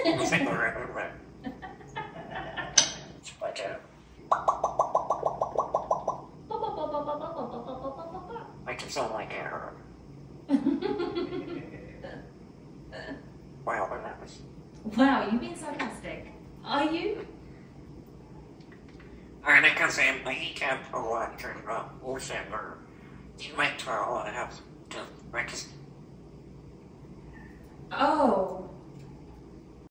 Like a, I can sound like a. Wow, that was. Wow, you being sarcastic? Are you? Ana casem inget på att kunna osäker inventar och have to register. Oh.